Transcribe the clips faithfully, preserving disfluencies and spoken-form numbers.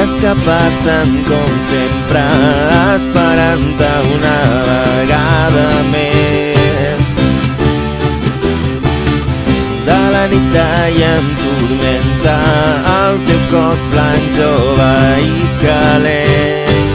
Hores que passen com sempre, esperant-te una vegada més. De la nit i en tormenta, el teu cos blanc, jove i calent.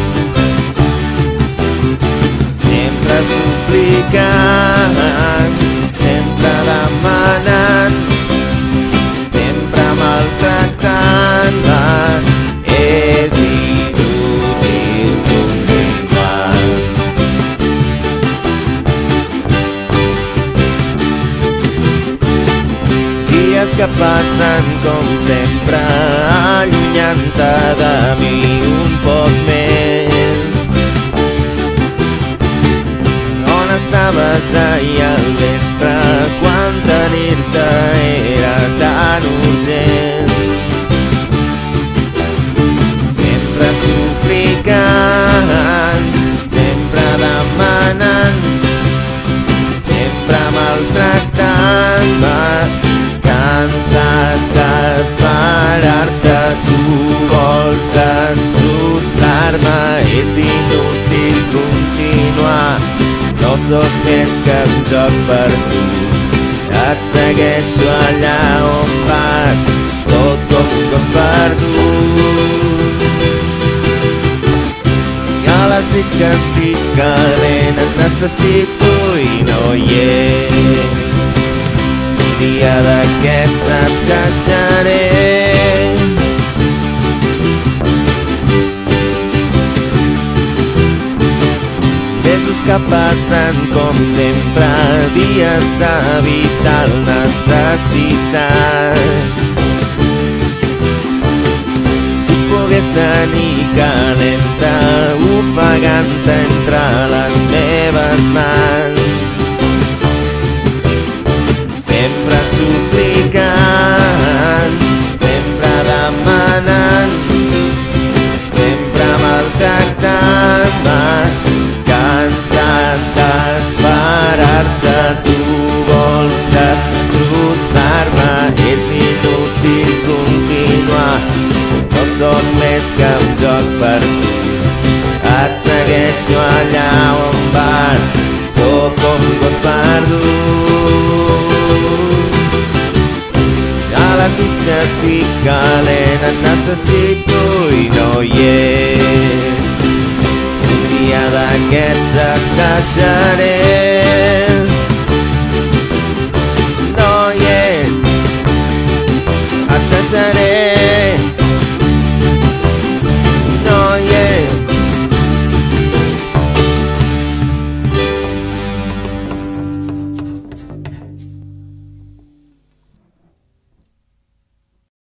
Sempre suplicant, sempre demanant, sempre maltractant-me. És inútil continuar. Dies que passen com sempre, allunyant-te de mi un poc més. On estaves ahir al vespre, quan tenir-te era tan urgent? Sempre suplicant, sempre demanant, sempre maltractant-me. Cansat d'esperar-te, tu vols destrossar-me. És inútil continuar, no sóc més que un joc per tu. Et segueixo allà on vas, sóc com un gos perdut. I a les nits que estic calent et necessito i no hi ets. Un dia d'aquests et deixaré. Mesos que passen com sempre, dies de vital necessitat. Si pogués tenir calenta, ofegant-te entre les meves mans. Sempre suplicant, sempre demanant, sempre maltractant-me. Cansat d'esperar-te, tu vols destrossar-me. És inútil continuar, no sóc més que un joc per tu. Et segueixo allà on vas, sóc com un gos perdut. A les nits que estic calent et necessito i no hi ets. Un dia d'aquests et deixaré.